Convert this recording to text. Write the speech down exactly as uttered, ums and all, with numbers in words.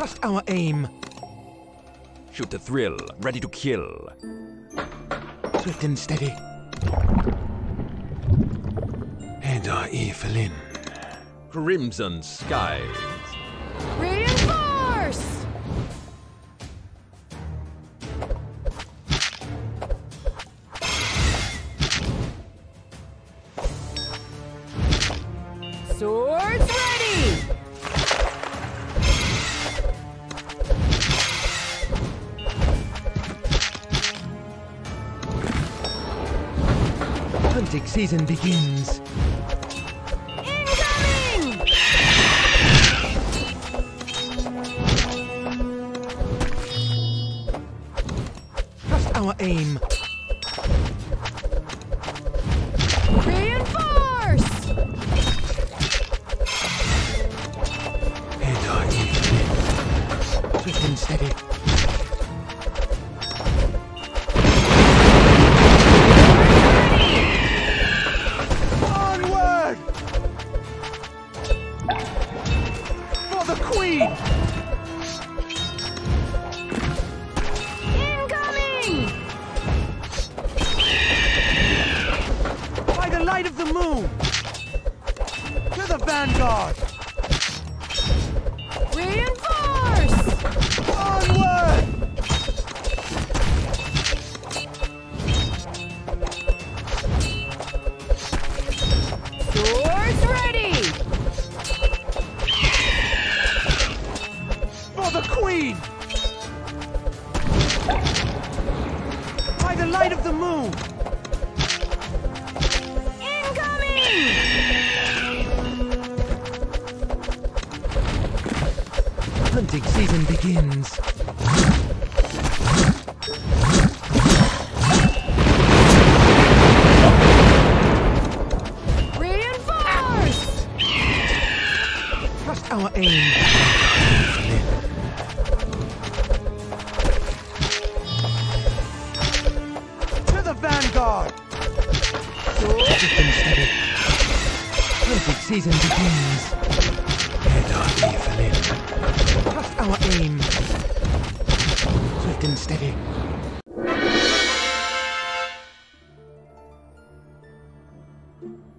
Trust our aim. Shoot the thrill, ready to kill. Swift and steady. Head our evil in. Crimson skies. Reinforce! Swords ready! Hunting season begins. Incoming! Trust our aim. Reinforce! Head our evil in. Swift and steady. Onward! For the Queen! Incoming! By the light of the moon! To the vanguard! Reinforce! Onward! Swords ready! For the Queen! By the light of the moon! Incoming! Hunting season begins. Reinforce! Trust our aim. To the vanguard! Swift and steady. Hunting season begins. Head our evil in. Trust our aim. Swift and steady. Incoming!